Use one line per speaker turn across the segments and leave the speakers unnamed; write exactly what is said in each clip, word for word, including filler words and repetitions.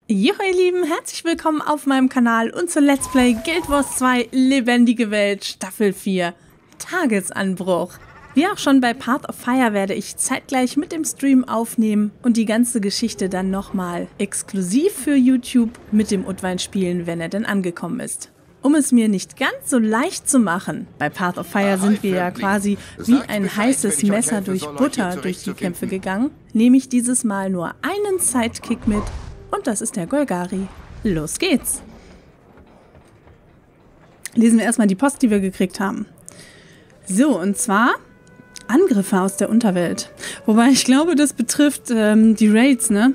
Jo, ihr Lieben, herzlich willkommen auf meinem Kanal und zu Let's Play Guild Wars zwei Lebendige Welt Staffel vier Tagesanbruch. Wie auch schon bei Path of Fire werde ich zeitgleich mit dem Stream aufnehmen und die ganze Geschichte dann nochmal exklusiv für YouTube mit dem Utwein spielen, wenn er denn angekommen ist. Um es mir nicht ganz so leicht zu machen, bei Path of Fire sind wir ja quasi wie ein heißes Messer durch Butter durch die Kämpfe gegangen, nehme ich dieses Mal nur einen Sidekick mit. Und das ist der Golgari. Los geht's! Lesen wir erstmal die Post, die wir gekriegt haben. So, und zwar Angriffe aus der Unterwelt. Wobei ich glaube, das betrifft ähm, die Raids, ne?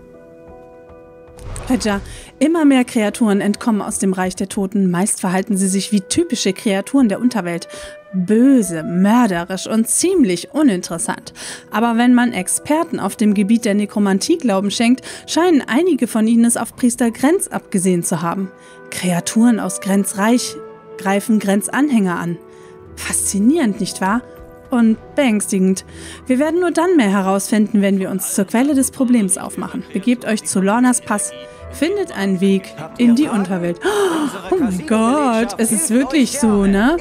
Hedja, immer mehr Kreaturen entkommen aus dem Reich der Toten. Meist verhalten sie sich wie typische Kreaturen der Unterwelt. Böse, mörderisch und ziemlich uninteressant. Aber wenn man Experten auf dem Gebiet der Nekromantie Glauben schenkt, scheinen einige von ihnen es auf Priester Grenz abgesehen zu haben. Kreaturen aus Grenzreich greifen Grenzanhänger an. Faszinierend, nicht wahr? Und beängstigend. Wir werden nur dann mehr herausfinden, wenn wir uns zur Quelle des Problems aufmachen. Begebt euch zu Lornas Pass. Findet einen Weg in die Unterwelt. Oh mein Gott, es ist wirklich so, ne?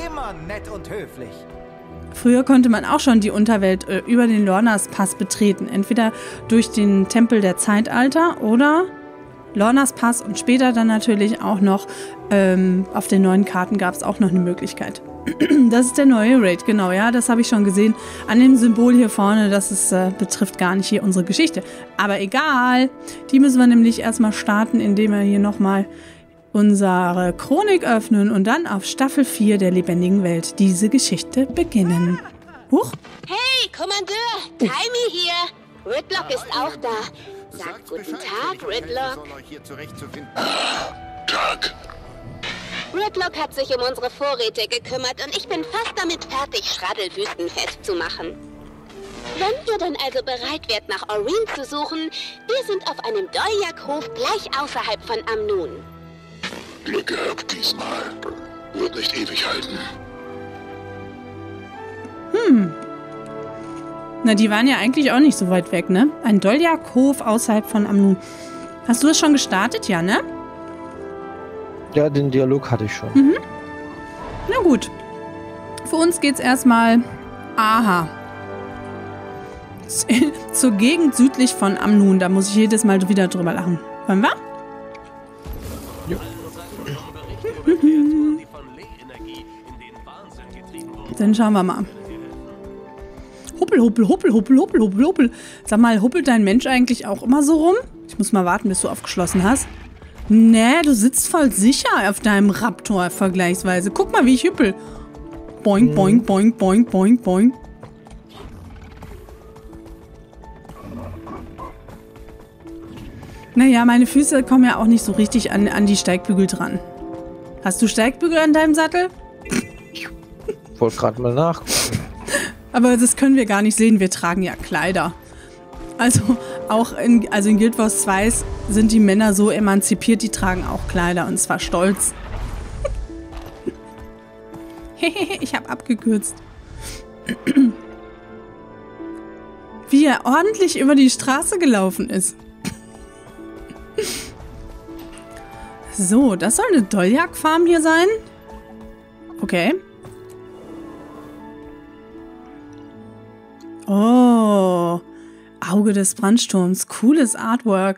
Früher konnte man auch schon die Unterwelt äh, über den Lornas Pass betreten. Entweder durch den Tempel der Zeitalter oder Lornas Pass und später dann natürlich auch noch ähm, auf den neuen Karten gab es auch noch eine Möglichkeit. Das ist der neue Raid, genau, ja, das habe ich schon gesehen. An dem Symbol hier vorne, das ist, äh, betrifft gar nicht hier unsere Geschichte. Aber egal, die müssen wir nämlich erstmal starten, indem wir hier nochmal unsere Chronik öffnen und dann auf Staffel vier der lebendigen Welt diese Geschichte beginnen. Huch!
Hey, Kommandeur! Taimi hier! Ridlock ist auch da. Sagt guten Tag, Ridlock.
Tag.
Ridlock hat sich um unsere Vorräte gekümmert und ich bin fast damit fertig, Schraddelwüsten festzumachen. Wenn ihr dann also bereit wärt, nach Aureen zu suchen, wir sind auf einem Doljak-Hof gleich außerhalb von Amnun.
Glück gehabt diesmal. Wird nicht ewig halten.
Hm. Na, die waren ja eigentlich auch nicht so weit weg, ne? Ein Doljak-Hof außerhalb von Amnun. Hast du es schon gestartet, ja, ne?
Ja, den Dialog hatte ich schon.
Mhm. Na gut. Für uns geht's erstmal... Aha. Zur Gegend südlich von Amnun. Da muss ich jedes Mal wieder drüber lachen. Wollen wir?
Ja.
Dann schauen wir mal. Huppel, huppel, huppel, huppel, huppel, huppel, huppel. Sag mal, huppelt dein Mensch eigentlich auch immer so rum? Ich muss mal warten, bis du aufgeschlossen hast. Nee, du sitzt voll sicher auf deinem Raptor vergleichsweise. Guck mal, wie ich hüppel. Boing, boing, boing, boing, boing, boing. Naja, meine Füße kommen ja auch nicht so richtig an, an die Steigbügel dran. Hast du Steigbügel an deinem Sattel?
Ich wollte gerade mal nachgucken.
Aber das können wir gar nicht sehen. Wir tragen ja Kleider. Also auch in, also in Guild Wars zwei sind die Männer so emanzipiert, die tragen auch Kleider und zwar stolz. Hehehe, ich habe abgekürzt. Wie er ordentlich über die Straße gelaufen ist. So, das soll eine Doljak-Farm hier sein? Okay. Oh, Auge des Brandsturms. Cooles Artwork.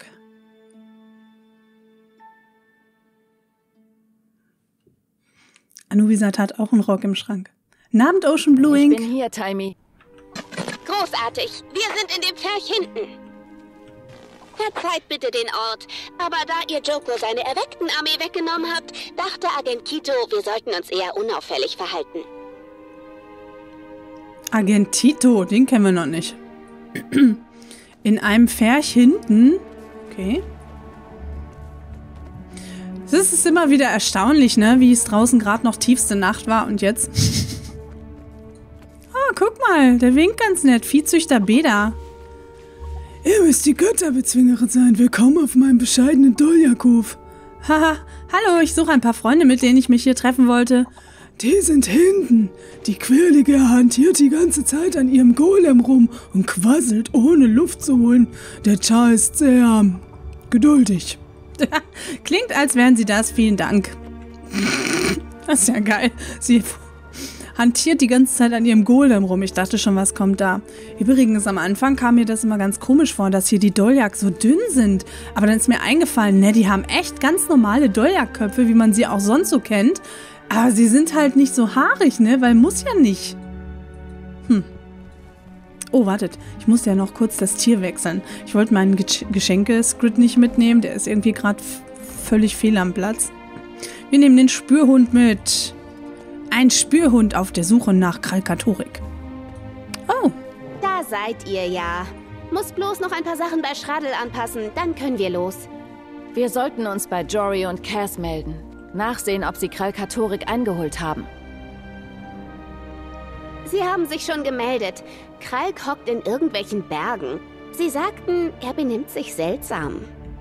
Anubisat hat auch einen Rock im Schrank. Nabend Ocean Blue Ink.
Ich bin hier, Taimi.
Großartig. Wir sind in dem Pferch hinten. Verzeiht bitte den Ort, aber da ihr Joko seine erweckten Armee weggenommen habt, dachte Agent Kito, wir sollten uns eher unauffällig verhalten.
Agent Tito, den kennen wir noch nicht. In einem Pferch hinten. Okay. Es ist immer wieder erstaunlich, ne, wie es draußen gerade noch tiefste Nacht war und jetzt. Oh, guck mal, der winkt ganz nett. Viehzüchter Beda. Ihr müsst die Götterbezwingerin sein. Willkommen auf meinem bescheidenen Doljak-Hof. Haha, hallo, ich suche ein paar Freunde, mit denen ich mich hier treffen wollte. Die sind hinten. Die Quirlige hantiert die ganze Zeit an ihrem Golem rum und quasselt, ohne Luft zu holen. Der Char ist sehr geduldig. Klingt, als wären sie das. Vielen Dank. Das ist ja geil. Sie hantiert die ganze Zeit an ihrem Golem rum. Ich dachte schon, was kommt da. Übrigens, am Anfang kam mir das immer ganz komisch vor, dass hier die Doljak so dünn sind. Aber dann ist mir eingefallen, ne, die haben echt ganz normale Doljak-Köpfe, wie man sie auch sonst so kennt. Aber sie sind halt nicht so haarig, ne, weil muss ja nicht. Hm. Oh, wartet. Ich muss ja noch kurz das Tier wechseln. Ich wollte meinen Ge Geschenke-Squid nicht mitnehmen. Der ist irgendwie gerade völlig fehl am Platz. Wir nehmen den Spürhund mit. Ein Spürhund auf der Suche nach Kralkatorik. Oh.
Da seid ihr ja. Muss bloß noch ein paar Sachen bei Schraddel anpassen, dann können wir los.
Wir sollten uns bei Jory und Cass melden. Nachsehen, ob sie Kralkatorik eingeholt haben.
Sie haben sich schon gemeldet. Kralk hockt in irgendwelchen Bergen. Sie sagten, er benimmt sich seltsam.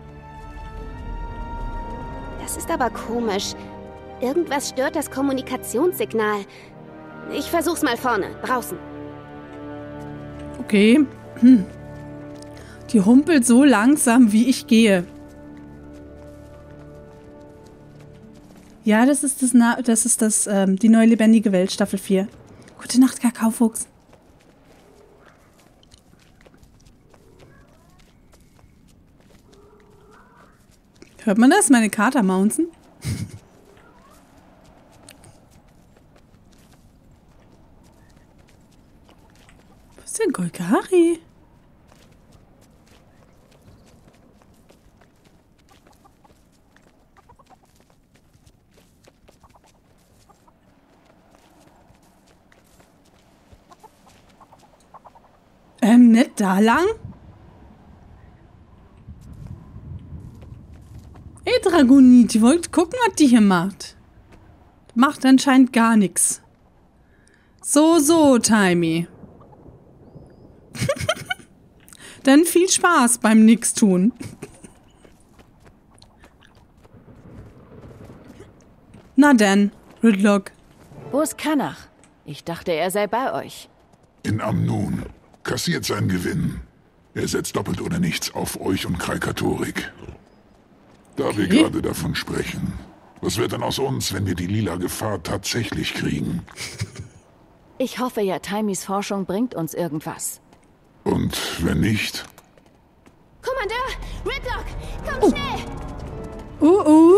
Das ist aber komisch. Irgendwas stört das Kommunikationssignal. Ich versuch's mal vorne, draußen.
Okay. Hm. Die humpelt so langsam, wie ich gehe. Ja, das ist das, Na das, ist das ähm, die neue lebendige Welt, Staffel vier. Gute Nacht, Kakaofuchs. Hört man das? Meine Kater mounten? Was ist denn Golgari? Ähm, nicht da lang? Ey, Dragonit, die wollt gucken, was die hier macht. Macht anscheinend gar nichts. So, so, Timey. Dann viel Spaß beim Nix tun. Na denn, Ridlock.
Wo ist Kanach? Ich dachte, er sei bei euch.
In Amnun. Kassiert seinen Gewinn. Er setzt doppelt oder nichts auf euch und Kralkatorik. Da
Okay.
wir gerade davon sprechen. Was wird denn aus uns, wenn wir die lila Gefahr tatsächlich kriegen?
Ich hoffe ja, Timys Forschung bringt uns irgendwas.
Und wenn nicht?
Kommandeur, Ridlock, komm schnell!
Uh, uh.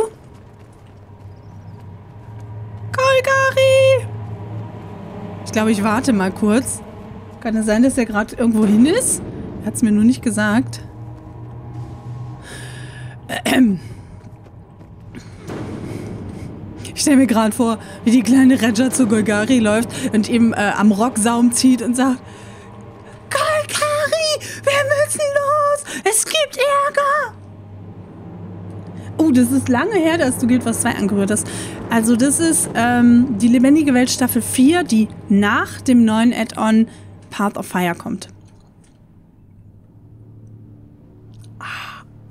Golgari! Ich glaube, ich warte mal kurz. Kann es sein, dass er gerade irgendwo hin ist? Er hat es mir nur nicht gesagt. Ähm. Ich stelle mir gerade vor, wie die kleine Redja zu Golgari läuft und ihm äh, am Rocksaum zieht und sagt: Golgari, wir müssen los! Es gibt Ärger! Oh, das ist lange her, dass du Guild Wars zwei angerührt hast. Also das ist ähm, die lebendige Welt Staffel vier, die nach dem neuen Add-on Path of Fire kommt. Ah, oh.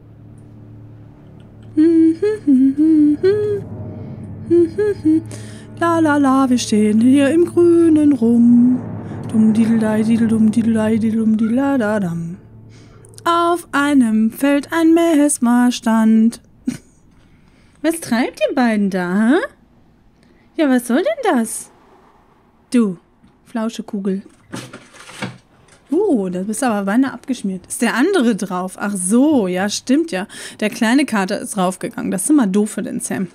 Hm, hm, hm, hm, hm. Hm, hm, hm. La la la, wir stehen hier im Grünen rum. Dum dideldei, dideldum, dideldei, dideldum, dideladadam. Auf einem Feld ein Mesmer stand. Was treibt ihr beiden da, hä? Ja, was soll denn das? Du, Flauschekugel. Uh, da bist du aber beinahe abgeschmiert. Ist der andere drauf? Ach so, ja, stimmt ja. Der kleine Kater ist raufgegangen. Das ist immer doof für den Sam.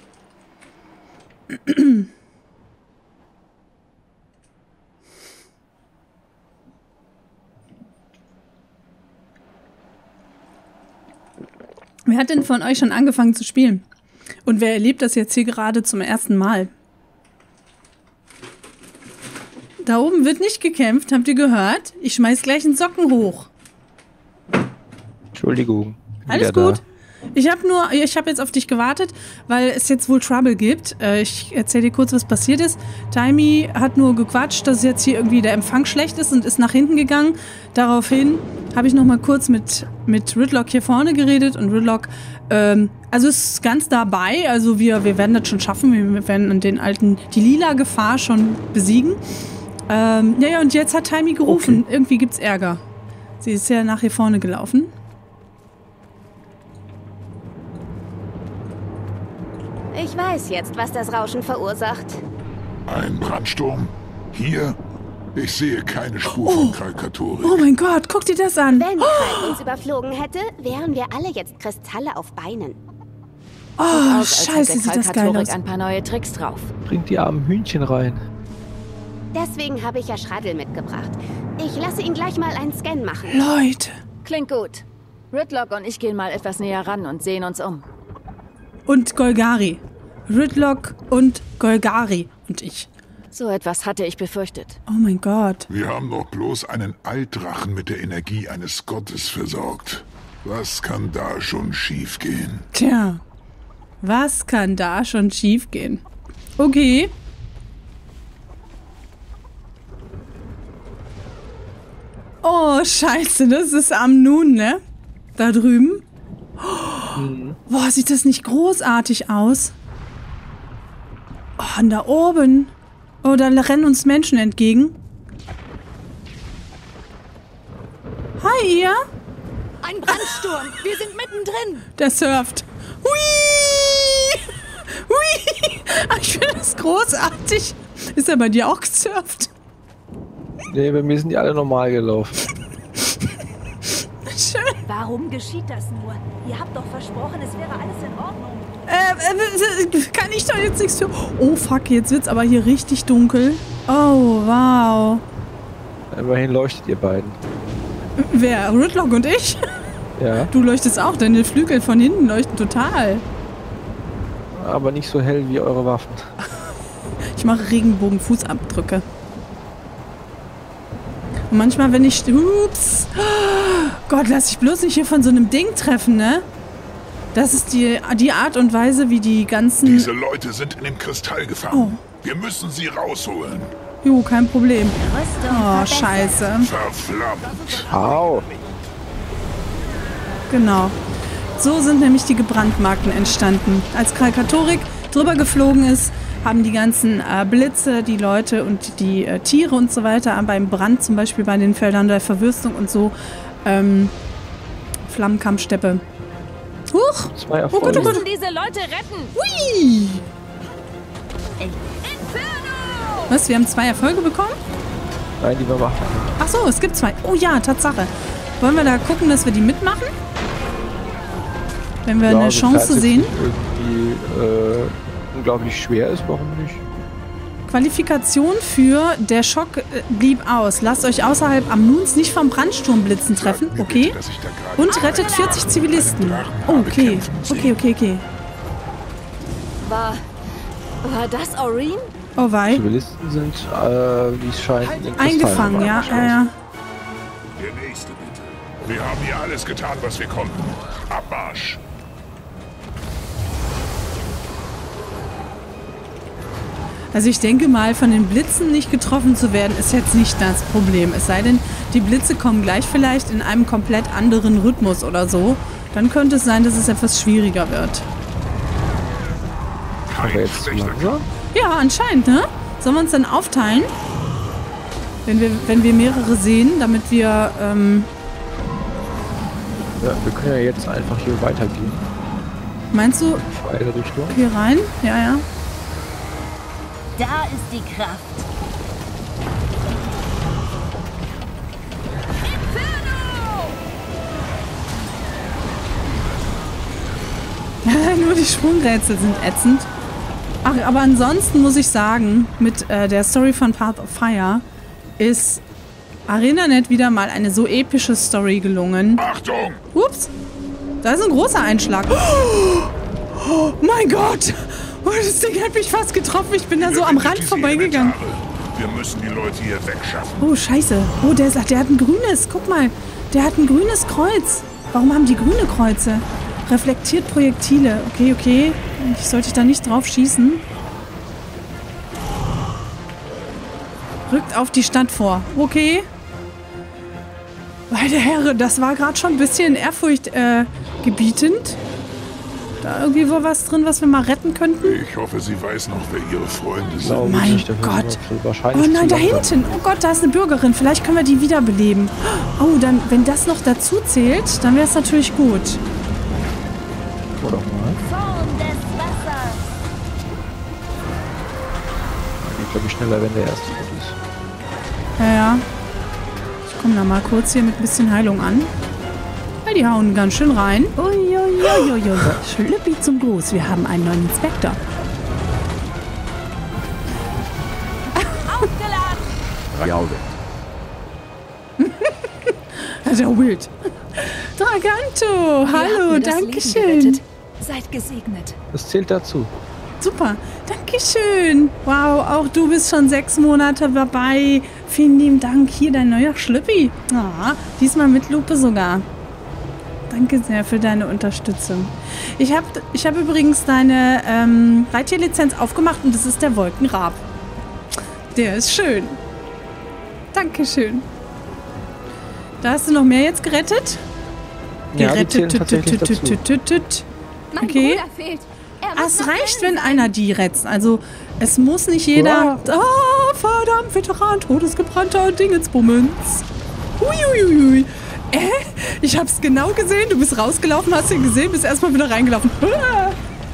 Wer hat denn von euch schon angefangen zu spielen? Und wer erlebt das jetzt hier gerade zum ersten Mal? Da oben wird nicht gekämpft, habt ihr gehört? Ich schmeiß gleich einen Socken hoch.
Entschuldigung.
Alles
Wieder
gut. Ich habe nur, ich habe jetzt auf dich gewartet, weil es jetzt wohl Trouble gibt. Äh, ich erzähle dir kurz, was passiert ist. Timey hat nur gequatscht, dass jetzt hier irgendwie der Empfang schlecht ist und ist nach hinten gegangen. Daraufhin habe ich noch mal kurz mit, mit Ridlock hier vorne geredet und Ridlock, ähm, also ist ganz dabei. Also wir, wir werden das schon schaffen. Wir werden den alten, die lila Gefahr schon besiegen. Ähm, ja, ja, und jetzt hat Timey gerufen. Okay. Irgendwie gibt's Ärger. Sie ist ja nach hier vorne gelaufen.
Ich weiß jetzt, was das Rauschen verursacht.
Ein Brandsturm? Hier? Ich sehe keine Spur
Oh.
von Kralkatorik.
Oh mein Gott, guck dir das an.
Wenn Kralk uns überflogen hätte, wären wir alle jetzt Kristalle auf Beinen.
Oh,
Aus, als
scheiße,
hätte
sieht das geil
Kralkatorik
aus.
ein paar neue Tricks drauf.
Bringt die armen Hühnchen rein.
Deswegen habe ich ja Schraddel mitgebracht. Ich lasse ihn gleich mal einen Scan machen.
Leute.
Klingt gut. Ridlock und ich gehen mal etwas näher ran und sehen uns um.
Und Golgari. Ridlock und Golgari. Und ich.
So etwas hatte ich befürchtet.
Oh mein Gott.
Wir haben doch bloß einen Altdrachen mit der Energie eines Gottes versorgt. Was kann da schon schiefgehen?
Tja. Was kann da schon schiefgehen? Okay. Oh, scheiße, das ist Amnun, ne? Da drüben. Oh, boah, sieht das nicht großartig aus? Oh, und da oben. Oh, da rennen uns Menschen entgegen. Hi, ihr.
Ein Brandsturm! Wir sind mittendrin!
Der surft. Hui! Hui! Ach, ich finde das großartig. Ist er bei dir auch gesurft?
Nee, bei mir sind die alle normal gelaufen.
Schön.
Warum geschieht das nur? Ihr habt doch versprochen, es wäre alles in Ordnung.
Äh, äh, kann ich doch jetzt nichts tun? Oh, fuck, jetzt wird's aber hier richtig dunkel. Oh, wow.
Immerhin leuchtet ihr beiden.
Wer? Ridlock und ich?
Ja,
Du leuchtest auch, deine Flügel von hinten leuchten total.
aber nicht so hell wie eure Waffen.
Ich mache Regenbogen-Fußabdrücke. Und manchmal, wenn ich... Ups. Gott, lass ich bloß nicht hier von so einem Ding treffen, ne? Das ist die, die Art und Weise, wie die ganzen...
Diese Leute sind in dem Kristall gefangen.
Oh.
Wir müssen sie rausholen.
Jo, kein Problem.
Rüstung
Oh,
verbessert.
scheiße.
Verflammt.
Au!
Genau. So sind nämlich die Gebrandmarkten entstanden. Als Kralkatorik drüber geflogen ist, haben die ganzen äh, Blitze, die Leute und die äh, Tiere und so weiter beim Brand, zum Beispiel bei den Feldern der Verwüstung und so, ähm, Flammenkampfsteppe. Huch!
Zwei
Oh Gott, oh
Erfolge.
Gott.
Müssen diese Leute retten!
Hui! Was, wir haben zwei Erfolge bekommen?
Nein, die wir machen.
Ach so, es gibt zwei. Oh ja, Tatsache. Wollen wir da gucken, dass wir die mitmachen? Wenn wir
Ja,
eine
also
Chance
falls es
sehen.
nicht irgendwie äh, unglaublich schwer ist, warum nicht?
Qualifikation für der Schock äh, blieb aus. Lasst euch außerhalb Amnuns nicht vom Brandsturmblitzen treffen.
Sagt mir
Okay.
bitte, dass ich da gerade
Und rettet vierzig Zivilisten.
Drachen
Oh,
habe
okay.
kämpfen sehen.
Okay, okay, okay.
War. War das Aureen?
Oh wei.
Zivilisten sind, äh, wie es scheint, in Kristallen
Eingefangen, ja, ja, ja.
Der nächste bitte. Wir haben hier alles getan, was wir konnten. Abmarsch.
Also ich denke mal, von den Blitzen nicht getroffen zu werden, ist jetzt nicht das Problem. Es sei denn, die Blitze kommen gleich vielleicht in einem komplett anderen Rhythmus oder so. Dann könnte es sein, dass es etwas schwieriger wird.
Aber jetzt zu langsam?
Ja, anscheinend, ne? Sollen wir uns dann aufteilen? Wenn wir, wenn wir mehrere sehen, damit wir, ähm,
Ja, wir können ja jetzt einfach hier weitergehen.
meinst du,
In beide Richtungen.
hier rein? Ja, ja.
Da ist die Kraft.
Nur die Sprungrätsel sind ätzend. Ach, aber ansonsten muss ich sagen, mit äh, der Story von Path of Fire ist ArenaNet wieder mal eine so epische Story gelungen.
Achtung!
Ups, da ist ein großer Einschlag. Oh, oh mein Gott! Oh, das Ding hat mich fast getroffen. Ich bin da so am
Überwindet
Rand
diese
vorbeigegangen.
Elementare. Wir müssen die Leute hier wegschaffen.
Oh, scheiße. Oh, der, ist, der hat ein grünes. Guck mal, der hat ein grünes Kreuz. Warum haben die grüne Kreuze? Reflektiert Projektile. Okay, okay. Ich sollte da nicht drauf schießen. Rückt auf die Stadt vor. Okay. Meine Herren, das war gerade schon ein bisschen Ehrfurcht äh, gebietend. Da irgendwie wohl was drin, was wir mal retten könnten?
Ich hoffe, sie weiß noch, wer ihre Freunde sind.
Glaube
Mein
nicht, dafür
Gott.
sind wir
Oh
Wahrscheinlich
nein,
zu
da
langsam.
hinten. Oh Gott, da ist eine Bürgerin. Vielleicht können wir die wiederbeleben. Oh, dann, wenn das noch dazu zählt, dann wäre es natürlich gut.
Guck doch mal.
Form des Wassers.
glaube ich, schneller, wenn der erste tot ist.
Ja, ja. Ich komme da mal kurz hier mit ein bisschen Heilung an. Ja, die hauen ganz schön rein. Uiuiuiui. Schlüppi zum Gruß. Wir haben einen neuen Inspektor.
Ja,
Das ist ja wild. Draganto,
Ihr
hallo,
habt mir das
danke
Leben
schön.
gerettet. Seid gesegnet.
das zählt dazu.
Super, danke schön. Wow, auch du bist schon sechs Monate dabei. Vielen lieben Dank. Hier dein neuer Schlüppi. Ah, diesmal mit Lupe sogar. Danke sehr für deine Unterstützung. Ich habe ich hab übrigens deine ähm, Reittierlizenz aufgemacht und das ist der Wolkenrab. Der ist schön. Dankeschön. Da hast du noch mehr jetzt gerettet?
Ja, die zählen
Gerettet.
tatsächlich
tüt, tüt,
dazu.
tüt, tüt, tüt.
Mein
Okay.
Bruder fehlt. Er
Ah,
muss
es
noch
reicht,
rennen
wenn
sein.
einer die rettet. Also, es muss nicht jeder... Ah, verdammt, Veteran, todesgebrannter Dingensbummens. Uiuiui. Äh, ich hab's genau gesehen. Du bist rausgelaufen, hast ihn gesehen, bist erstmal wieder reingelaufen. Ah.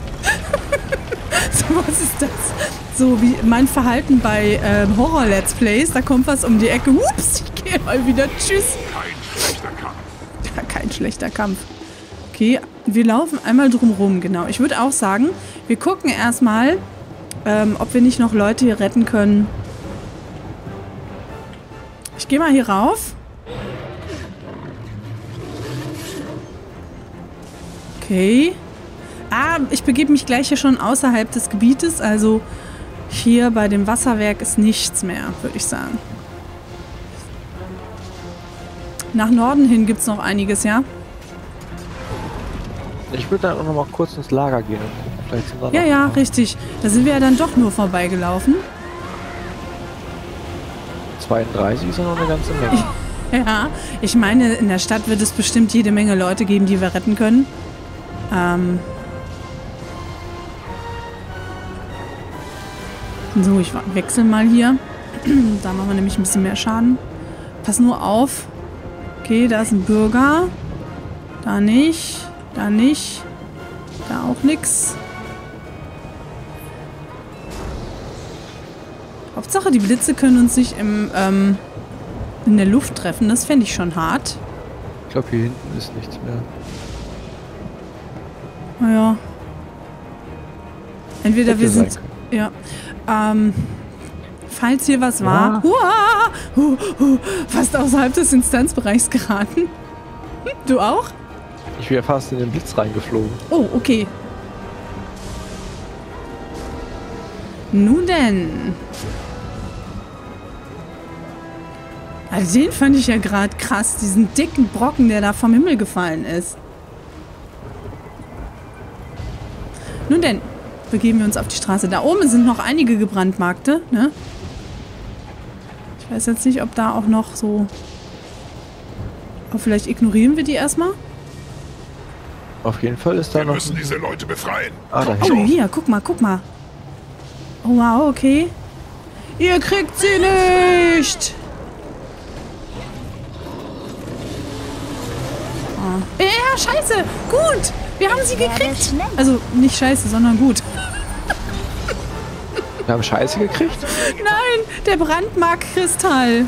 So, was ist das? So wie mein Verhalten bei ähm, Horror-Let's Plays. Da kommt was um die Ecke. Ups, ich gehe mal wieder. Tschüss.
Kein schlechter Kampf.
Ja, kein schlechter Kampf. Okay, wir laufen einmal drum rum, genau. Ich würde auch sagen, wir gucken erstmal, ähm, ob wir nicht noch Leute hier retten können. Ich gehe mal hier rauf. Okay. Ah, ich begebe mich gleich hier schon außerhalb des Gebietes, also hier bei dem Wasserwerk ist nichts mehr, würde ich sagen. Nach Norden hin gibt es noch einiges, ja?
Ich würde dann auch noch mal kurz ins Lager gehen und gucken. Vielleicht sind da
Ja,
noch
ja,
ein paar.
richtig. Da sind wir ja dann doch nur vorbeigelaufen.
zweiunddreißig ist ja noch eine ganze Menge.
Ja, ich meine, in der Stadt wird es bestimmt jede Menge Leute geben, die wir retten können. Ähm so, ich wechsle mal hier. Da machen wir nämlich ein bisschen mehr Schaden. Pass nur auf. Okay, da ist ein Bürger. Da nicht. Da nicht. Da auch nix. Hauptsache, die Blitze können uns nicht im, ähm, in der Luft treffen. Das fände ich schon hart.
Ich glaube, hier hinten ist nichts mehr.
Naja. Entweder
Hätte
wir sind...
sein
Ja. Ähm, falls hier was war...
Ja.
Huah, hu, hu, fast außerhalb des Instanzbereichs geraten. Du auch?
Ich wäre fast in den Blitz reingeflogen.
Oh, okay. Nun denn. Also den fand ich ja gerade krass, diesen dicken Brocken, der da vom Himmel gefallen ist. Nun denn, begeben wir uns auf die Straße. Da oben sind noch einige gebrandmarkte, ne? Ich weiß jetzt nicht, ob da auch noch so... Aber vielleicht ignorieren wir die erstmal.
Auf jeden Fall ist da
Wir
noch...
müssen diese Leute befreien.
Ah, da
Kommt
Oh,
schon.
hier, guck mal, guck mal. Oh, wow, okay. Ihr kriegt sie nicht! Oh. Ja, scheiße! Gut! Wir haben sie gekriegt! Also, nicht scheiße, sondern gut.
Wir haben Scheiße gekriegt?
Nein, der Brandmarkkristall.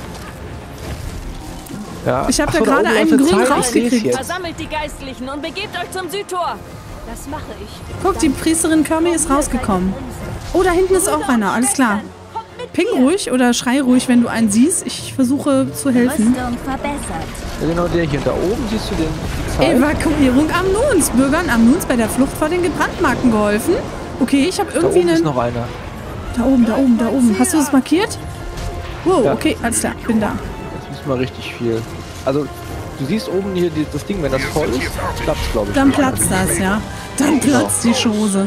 Ja.
Ich hab
Ach
da
so,
gerade
oben
einen
auf der
grün
Zahl, ich
rausgekriegt.
seh's jetzt.
Versammelt die Geistlichen und begebt euch zum Südtor.
Das mache ich.
Guck, die Priesterin Kirmi ist rausgekommen. Oh, da hinten ist auch einer, alles klar. Ping ruhig oder schrei ruhig, wenn du einen siehst. Ich versuche zu helfen.
Rüstung verbessert.
Ja, genau der hier. Da oben siehst du den, die Zahl.
Evakuierung Amnuns. Bürgern Amnuns bei der Flucht vor den Gebrandmarkten geholfen. Okay, ich habe
Da
irgendwie
oben ist
einen...
noch einer.
Da oben, da oben, da oben. Hast du es markiert? Wow,
Ja.
okay, alles klar, bin da.
Jetzt müssen wir richtig viel. Also, du siehst oben hier die, das Ding, wenn das voll ist, platzt, glaube ich.
Dann platzt das, ja. Dann platzt die Chose.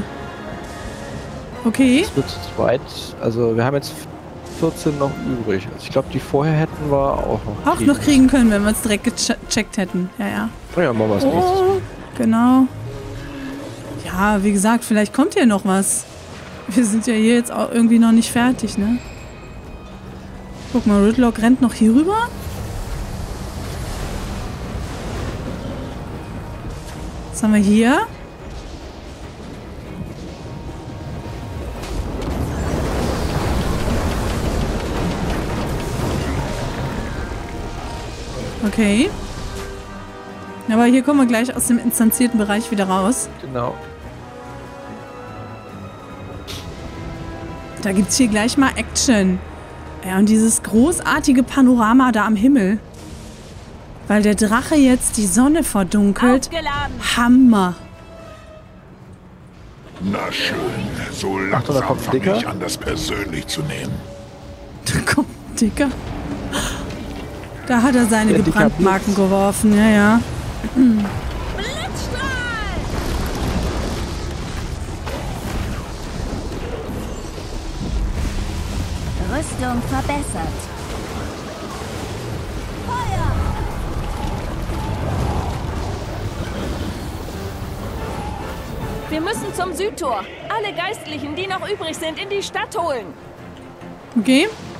Okay.
Es wird zu zweit. Also, wir haben jetzt vierzehn noch übrig. Also, ich glaube, die vorher hätten wir auch noch
Auch noch kriegen können, wenn wir es direkt gecheckt hätten. Ja, ja.
Na ja, machen wir es nächstes Mal.
Oh, genau. Ja, wie gesagt, vielleicht kommt hier noch was. Wir sind ja hier jetzt auch irgendwie noch nicht fertig, ne? Guck mal, Ridlock rennt noch hier rüber. Was haben wir hier? Okay. Aber hier kommen wir gleich aus dem instanzierten Bereich wieder raus.
Genau.
Da gibt's hier gleich mal Action. Ja, und dieses großartige Panorama da am Himmel. Weil der Drache jetzt die Sonne verdunkelt.
Aufgeladen.
Hammer.
Na schön, so
Ach, da
langsam
kommt ein
fange
Dicker.
ich an, das persönlich zu nehmen.
Da kommt ein Dicker. Da hat er seine
Der Dicker
Gebrandmarken
Blitz.
geworfen. Ja, ja.
Blitzstrahl!
Rüstung verbessert.
Feuer!
Wir müssen zum Südtor. Alle Geistlichen, die noch übrig sind, in die Stadt holen.
Okay.